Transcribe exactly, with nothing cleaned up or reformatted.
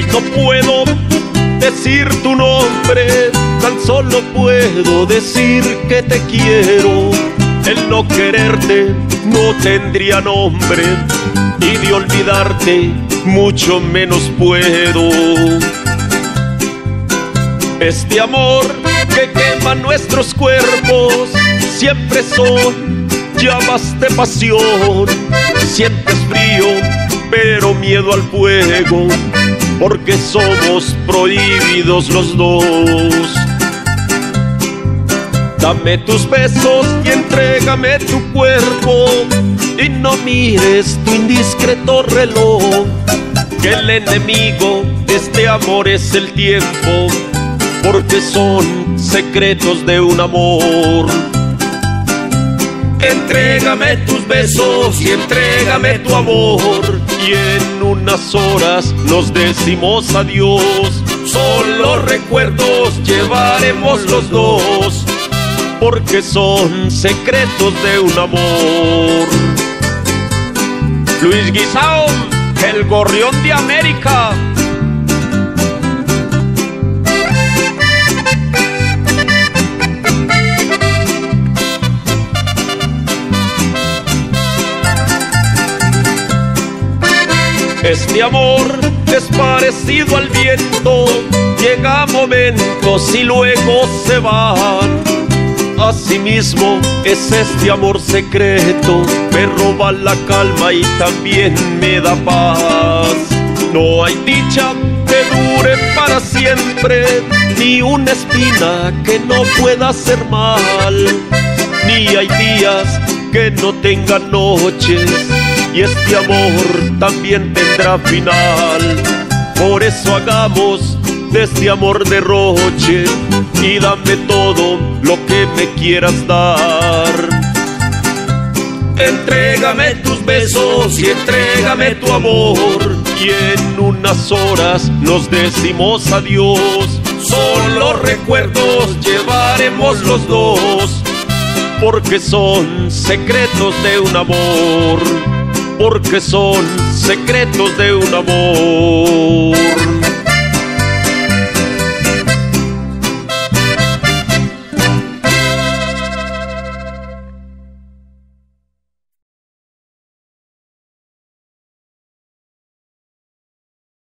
No puedo decir tu nombre, tan solo puedo decir que te quiero. El no quererte no tendría nombre, y de olvidarte mucho menos puedo. Este amor que quema nuestros cuerpos siempre son llamas de pasión. Sientes frío, pero miedo al fuego, porque somos prohibidos los dos. Dame tus besos y entrégame tu cuerpo, y no mires tu indiscreto reloj, que el enemigo de este amor es el tiempo, porque son secretos de un amor. Entrégame tus besos y entrégame tu amor, y en unas horas nos decimos adiós. Solo recuerdos llevaremos los dos, porque son secretos de un amor. Luis Guisao, el gorrión de América. Este amor es parecido al viento, llega a momentos y luego se van. Asimismo es este amor secreto, me roba la calma y también me da paz. No hay dicha que dure para siempre, ni una espina que no pueda hacer mal, ni hay días que no tengan noches, y este amor también tendrá final. Por eso hagamos de este amor derroche, y dame todo lo que me quieras dar. Entrégame tus besos y entrégame tu amor, y en unas horas nos decimos adiós. Solo recuerdos llevaremos los dos, porque son secretos de un amor, porque son secretos de un amor.